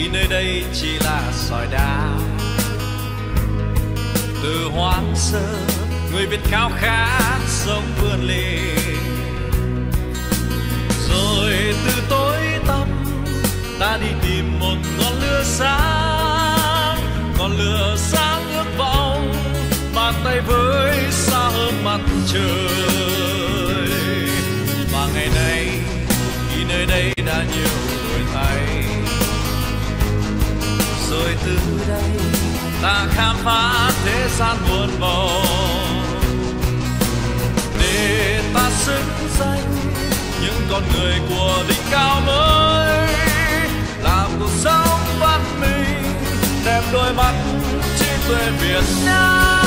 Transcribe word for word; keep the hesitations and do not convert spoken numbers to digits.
vì nơi đây chỉ là sỏi đá. Từ hoang sơ người Việt khao khát sống vươn lên, rồi từ tối tăm ta đi tìm một ngọn lửa sáng, ngọn lửa sáng ước vọng bàn tay với xa hơn mặt trời. Và ngày nay khi nơi đây đã nhiều đổi thay, rồi từ đây ta khám phá thế gian muôn màu, để ta xứng danh những con người của đỉnh cao mới, làm cuộc sống văn minh đẹp đôi mắt trí tuệ Việt Nam.